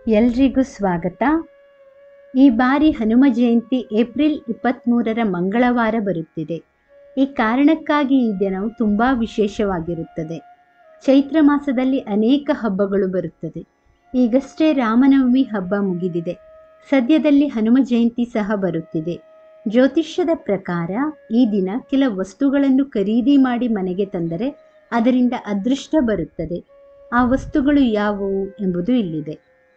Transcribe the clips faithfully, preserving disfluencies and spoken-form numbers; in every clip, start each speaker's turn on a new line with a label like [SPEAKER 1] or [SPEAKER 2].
[SPEAKER 1] ಎಲ್ರಿಗೂ ಸ್ವಾಗತ. ಈ ಬಾರಿ ಹನುಮ ಜಯಂತಿ ಏಪ್ರಿಲ್ ಇಪ್ಪತ್ತ್ಮೂರರ ಮಂಗಳವಾರ ಬರುತ್ತಿದೆ. ಈ ಕಾರಣಕ್ಕಾಗಿ ಈ ದಿನವು ತುಂಬ ವಿಶೇಷವಾಗಿರುತ್ತದೆ. ಚೈತ್ರ ಮಾಸದಲ್ಲಿ ಅನೇಕ ಹಬ್ಬಗಳು ಬರುತ್ತದೆ. ಈಗಷ್ಟೇ ರಾಮನವಮಿ ಹಬ್ಬ ಮುಗಿದಿದೆ. ಸದ್ಯದಲ್ಲಿ ಹನುಮ ಜಯಂತಿ ಸಹ ಬರುತ್ತಿದೆ. ಜ್ಯೋತಿಷ್ಯದ ಪ್ರಕಾರ ಈ ದಿನ ಕೆಲ ವಸ್ತುಗಳನ್ನು ಖರೀದಿ ಮಾಡಿ ಮನೆಗೆ ತಂದರೆ ಅದರಿಂದ ಅದೃಷ್ಟ ಬರುತ್ತದೆ. ಆ ವಸ್ತುಗಳು ಯಾವುವು ಎಂಬುದು ಇಲ್ಲಿದೆ.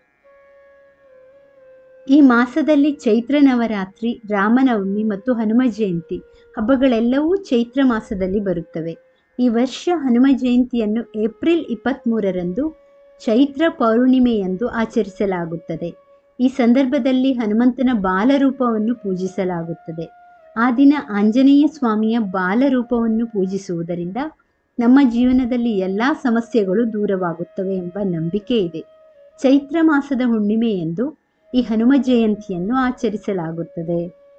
[SPEAKER 1] ಈ ಮಾಸದಲ್ಲಿ ಚೈತ್ರ ನವರಾತ್ರಿ, ರಾಮನವಮಿ ಮತ್ತು ಹನುಮ ಜಯಂತಿ ಹಬ್ಬಗಳೆಲ್ಲವೂ ಚೈತ್ರ ಮಾಸದಲ್ಲಿ ಬರುತ್ತವೆ. ಈ ವರ್ಷ ಹನುಮ ಜಯಂತಿಯನ್ನು ಏಪ್ರಿಲ್ ಇಪ್ಪತ್ತ್ಮೂರರಂದು ಚೈತ್ರ ಪೌರ್ಣಿಮೆಯಂದು ಆಚರಿಸಲಾಗುತ್ತದೆ. ಈ ಸಂದರ್ಭದಲ್ಲಿ ಹನುಮಂತನ ಬಾಲರೂಪವನ್ನು ಪೂಜಿಸಲಾಗುತ್ತದೆ. ಆ ದಿನ ಆಂಜನೇಯ ಸ್ವಾಮಿಯ ಬಾಲರೂಪವನ್ನು ಪೂಜಿಸುವುದರಿಂದ ನಮ್ಮ ಜೀವನದಲ್ಲಿ ಎಲ್ಲ ಸಮಸ್ಯೆಗಳು ದೂರವಾಗುತ್ತವೆ ಎಂಬ ನಂಬಿಕೆ ಇದೆ. ಚೈತ್ರ ಮಾಸದ ಹುಣ್ಣಿಮೆಯಂದು ಈ ಹನುಮ ಜಯಂತಿಯನ್ನು ಆಚರಿಸಲಾಗುತ್ತದೆ.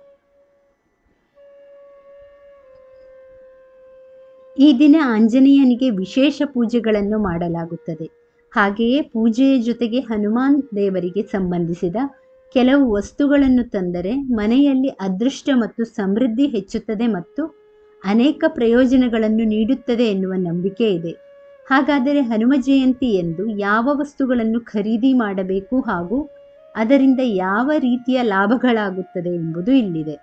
[SPEAKER 1] ಈ ದಿನ ಆಂಜನೇಯನಿಗೆ ವಿಶೇಷ ಪೂಜೆಗಳನ್ನು ಮಾಡಲಾಗುತ್ತದೆ. ಹಾಗೆಯೇ ಪೂಜೆಯ ಜೊತೆಗೆ ಹನುಮಾನ್ ದೇವರಿಗೆ ಸಂಬಂಧಿಸಿದ ಕೆಲವು ವಸ್ತುಗಳನ್ನು ತಂದರೆ ಮನೆಯಲ್ಲಿ ಅದೃಷ್ಟ ಮತ್ತು ಸಮೃದ್ಧಿ ಹೆಚ್ಚುತ್ತದೆ ಮತ್ತು ಅನೇಕ ಪ್ರಯೋಜನಗಳನ್ನು ನೀಡುತ್ತದೆ ಎನ್ನುವ ನಂಬಿಕೆ ಇದೆ. ಹಾಗಾದರೆ ಹನುಮ ಜಯಂತಿ ಎಂದು ಯಾವ ವಸ್ತುಗಳನ್ನು ಖರೀದಿ ಮಾಡಬೇಕು ಹಾಗೂ ಅದರಿಂದ ಯಾವ ರೀತಿಯ ಲಾಭಗಳಾಗುತ್ತದೆ ಎಂಬುದು ಇಲ್ಲಿದೆ.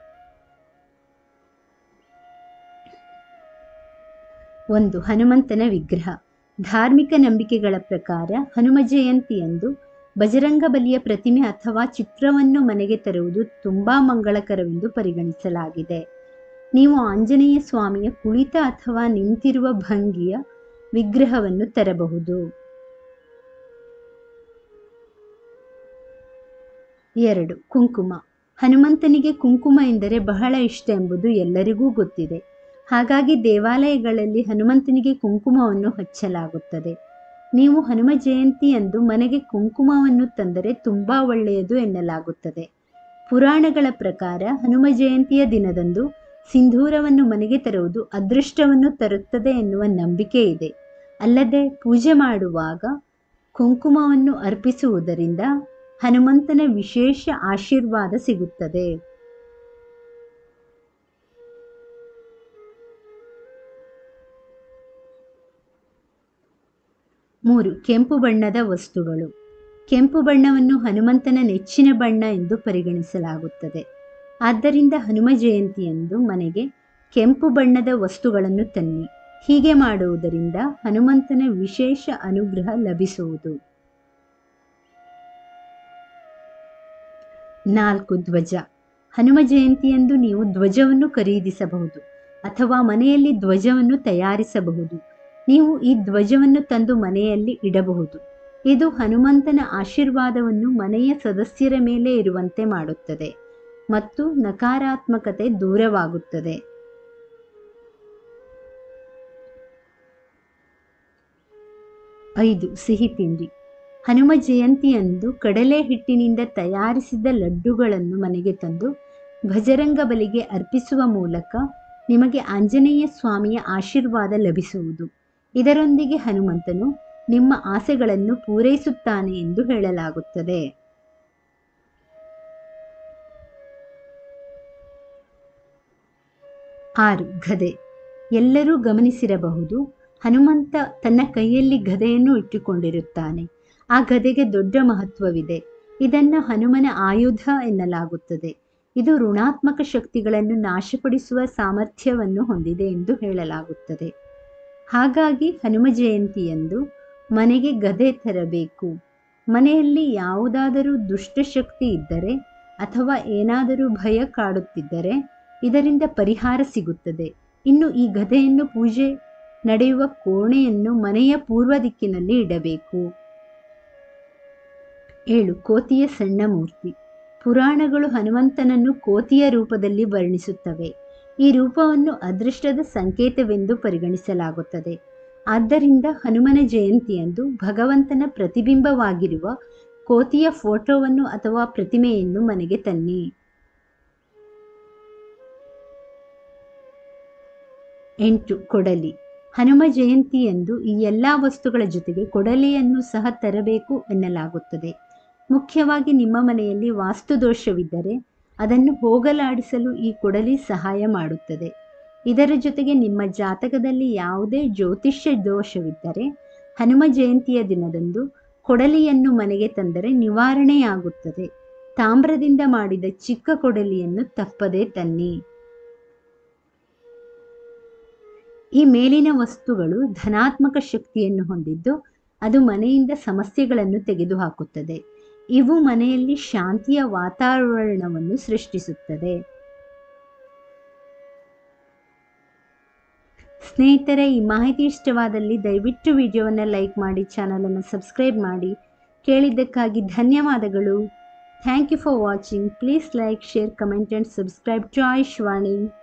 [SPEAKER 1] ಒಂದು, ಹನುಮಂತನ ವಿಗ್ರಹ. ಧಾರ್ಮಿಕ ನಂಬಿಕೆಗಳ ಪ್ರಕಾರ ಹನುಮ ಜಯಂತಿಯಂದು ಬಜರಂಗ ಬಲಿಯ ಪ್ರತಿಮೆ ಅಥವಾ ಚಿತ್ರವನ್ನು ಮನೆಗೆ ತರುವುದು ತುಂಬ ಮಂಗಳಕರವೆಂದು ಪರಿಗಣಿಸಲಾಗಿದೆ. ನೀವು ಆಂಜನೇಯ ಸ್ವಾಮಿಯ ಕುಳಿತ ಅಥವಾ ನಿಂತಿರುವ ಭಂಗಿಯ ವಿಗ್ರಹವನ್ನು ತರಬಹುದು. ಎರಡು, ಕುಂಕುಮ. ಹನುಮಂತನಿಗೆ ಕುಂಕುಮ ಎಂದರೆ ಬಹಳ ಇಷ್ಟ ಎಂಬುದು ಎಲ್ಲರಿಗೂ ಗೊತ್ತಿದೆ. ಹಾಗಾಗಿ ದೇವಾಲಯಗಳಲ್ಲಿ ಹನುಮಂತನಿಗೆ ಕುಂಕುಮವನ್ನು ಹಚ್ಚಲಾಗುತ್ತದೆ. ನೀವು ಹನುಮ ಜಯಂತಿಯಂದು ಮನೆಗೆ ಕುಂಕುಮವನ್ನು ತಂದರೆ ತುಂಬ ಒಳ್ಳೆಯದು ಎನ್ನಲಾಗುತ್ತದೆ. ಪುರಾಣಗಳ ಪ್ರಕಾರ ಹನುಮ ಜಯಂತಿಯ ದಿನದಂದು ಸಿಂಧೂರವನ್ನು ಮನೆಗೆ ತರುವುದು ಅದೃಷ್ಟವನ್ನು ತರುತ್ತದೆ ಎನ್ನುವ ನಂಬಿಕೆ ಇದೆ. ಅಲ್ಲದೆ ಪೂಜೆ ಮಾಡುವಾಗ ಕುಂಕುಮವನ್ನು ಅರ್ಪಿಸುವುದರಿಂದ ಹನುಮಂತನ ವಿಶೇಷ ಆಶೀರ್ವಾದ ಸಿಗುತ್ತದೆ. ಮೂರು, ಕೆಂಪು ಬಣ್ಣದ ವಸ್ತುಗಳು. ಕೆಂಪು ಬಣ್ಣವನ್ನು ಹನುಮಂತನ ನೆಚ್ಚಿನ ಬಣ್ಣ ಎಂದು ಪರಿಗಣಿಸಲಾಗುತ್ತದೆ. ಆದ್ದರಿಂದ ಹನುಮ ಜಯಂತಿಯಂದು ಮನೆಗೆ ಕೆಂಪು ಬಣ್ಣದ ವಸ್ತುಗಳನ್ನು ತನ್ನಿ. ಹೀಗೆ ಮಾಡುವುದರಿಂದ ಹನುಮಂತನ ವಿಶೇಷ ಅನುಗ್ರಹ ಲಭಿಸುವುದು. ನಾಲ್ಕು, ಧ್ವಜ. ಹನುಮ ಜಯಂತಿಯಂದು ನೀವು ಧ್ವಜವನ್ನು ಖರೀದಿಸಬಹುದು ಅಥವಾ ಮನೆಯಲ್ಲಿ ಧ್ವಜವನ್ನು ತಯಾರಿಸಬಹುದು. ನೀವು ಈ ಧ್ವಜವನ್ನು ತಂದು ಮನೆಯಲ್ಲಿ ಇಡಬಹುದು. ಇದು ಹನುಮಂತನ ಆಶೀರ್ವಾದವನ್ನು ಮನೆಯ ಸದಸ್ಯರ ಮೇಲೆ ಇರುವಂತೆ ಮಾಡುತ್ತದೆ ಮತ್ತು ನಕಾರಾತ್ಮಕತೆ ದೂರವಾಗುತ್ತದೆ. ಐದು, ಸಿಹಿ ತಿಂಡಿ. ಹನುಮ ಜಯಂತಿಯಂದು ಕಡಲೆ ಹಿಟ್ಟಿನಿಂದ ತಯಾರಿಸಿದ ಲಡ್ಡುಗಳನ್ನು ಮನೆಗೆ ತಂದು ಬಜರಂಗ ಬಲಿಗೆ ಅರ್ಪಿಸುವ ಮೂಲಕ ನಿಮಗೆ ಆಂಜನೇಯ ಸ್ವಾಮಿಯ ಆಶೀರ್ವಾದ ಲಭಿಸುವುದು. ಇದರೊಂದಿಗೆ ಹನುಮಂತನು ನಿಮ್ಮ ಆಸೆಗಳನ್ನು ಪೂರೈಸುತ್ತಾನೆ ಎಂದು ಹೇಳಲಾಗುತ್ತದೆ. ಆರು, ಗದೆ. ಎಲ್ಲರೂ ಗಮನಿಸಿರಬಹುದು, ಹನುಮಂತ ತನ್ನ ಕೈಯಲ್ಲಿ ಗದೆಯನ್ನು ಇಟ್ಟುಕೊಂಡಿರುತ್ತಾನೆ. ಆ ಗದೆಗೆ ದೊಡ್ಡ ಮಹತ್ವವಿದೆ. ಇದನ್ನು ಹನುಮನ ಆಯುಧ ಎನ್ನಲಾಗುತ್ತದೆ. ಇದು ಋಣಾತ್ಮಕ ಶಕ್ತಿಗಳನ್ನು ನಾಶಪಡಿಸುವ ಸಾಮರ್ಥ್ಯವನ್ನು ಹೊಂದಿದೆ ಎಂದು ಹೇಳಲಾಗುತ್ತದೆ. ಹಾಗಾಗಿ ಹನುಮ ಜಯಂತಿಯಂದು ಮನೆಗೆ ಗದೆ ತರಬೇಕು. ಮನೆಯಲ್ಲಿ ಯಾವುದಾದರೂ ದುಷ್ಟಶಕ್ತಿ ಇದ್ದರೆ ಅಥವಾ ಏನಾದರೂ ಭಯ ಕಾಡುತ್ತಿದ್ದರೆ ಇದರಿಂದ ಪರಿಹಾರ ಸಿಗುತ್ತದೆ. ಇನ್ನು ಈ ಗದೆಯನ್ನು ಪೂಜೆ ನಡೆಯುವ ಕೋಣೆಯನ್ನು ಮನೆಯ ಪೂರ್ವ ದಿಕ್ಕಿನಲ್ಲಿ ಇಡಬೇಕು. ಏಳು, ಕೋತಿಯ ಸಣ್ಣ ಮೂರ್ತಿ. ಪುರಾಣಗಳು ಹನುಮಂತನನ್ನು ಕೋತಿಯ ರೂಪದಲ್ಲಿ ವರ್ಣಿಸುತ್ತವೆ. ಈ ರೂಪವನ್ನು ಅದೃಷ್ಟದ ಸಂಕೇತವೆಂದು ಪರಿಗಣಿಸಲಾಗುತ್ತದೆ. ಆದ್ದರಿಂದ ಹನುಮನ ಜಯಂತಿಯಂದು ಭಗವಂತನ ಪ್ರತಿಬಿಂಬವಾಗಿರುವ ಕೋತಿಯ ಫೋಟೋವನ್ನು ಅಥವಾ ಪ್ರತಿಮೆಯನ್ನು ಮನೆಗೆ ತನ್ನಿ. ಎಂಟು, ಕೊಡಲಿ. ಹನುಮ ಜಯಂತಿಯಂದು ಈ ಎಲ್ಲ ವಸ್ತುಗಳ ಜೊತೆಗೆ ಕೊಡಲಿಯನ್ನು ಸಹ ತರಬೇಕು ಎನ್ನಲಾಗುತ್ತದೆ. ಮುಖ್ಯವಾಗಿ ನಿಮ್ಮ ಮನೆಯಲ್ಲಿ ವಾಸ್ತುದೋಷವಿದ್ದರೆ ಅದನ್ನು ಹೋಗಲಾಡಿಸಲು ಈ ಕೊಡಲಿ ಸಹಾಯ ಮಾಡುತ್ತದೆ. ಇದರ ಜೊತೆಗೆ ನಿಮ್ಮ ಜಾತಕದಲ್ಲಿ ಯಾವುದೇ ಜ್ಯೋತಿಷ್ಯ ದೋಷವಿದ್ದರೆ ಹನುಮ ಜಯಂತಿಯ ದಿನದಂದು ಕೊಡಲಿಯನ್ನು ಮನೆಗೆ ತಂದರೆ ನಿವಾರಣೆಯಾಗುತ್ತದೆ. ತಾಮ್ರದಿಂದ ಮಾಡಿದ ಚಿಕ್ಕ ಕೊಡಲಿಯನ್ನು ತಪ್ಪದೇ ತನ್ನಿ. ಈ ಮೇಲಿನ ವಸ್ತುಗಳು ಧನಾತ್ಮಕ ಶಕ್ತಿಯನ್ನು ಹೊಂದಿದ್ದು ಅದು ಮನೆಯಿಂದ ಸಮಸ್ಯೆಗಳನ್ನು ತೆಗೆದುಹಾಕುತ್ತದೆ. ಇವು ಮನೆಯಲ್ಲಿ ಶಾಂತಿಯ ವಾತಾವರಣವನ್ನು ಸೃಷ್ಟಿಸುತ್ತದೆ. ಸ್ನೇಹಿತರೆ, ಈ ಮಾಹಿತಿ ಇಷ್ಟವಾದಲ್ಲಿ ದಯವಿಟ್ಟು ವಿಡಿಯೋವನ್ನು ಲೈಕ್ ಮಾಡಿ, ಚಾನಲನ್ನು ಸಬ್ಸ್ಕ್ರೈಬ್ ಮಾಡಿ. ಕೇಳಿದ್ದಕ್ಕಾಗಿ ಧನ್ಯವಾದಗಳು. Thank you for watching. Please like, share, comment and subscribe to Ayushvani.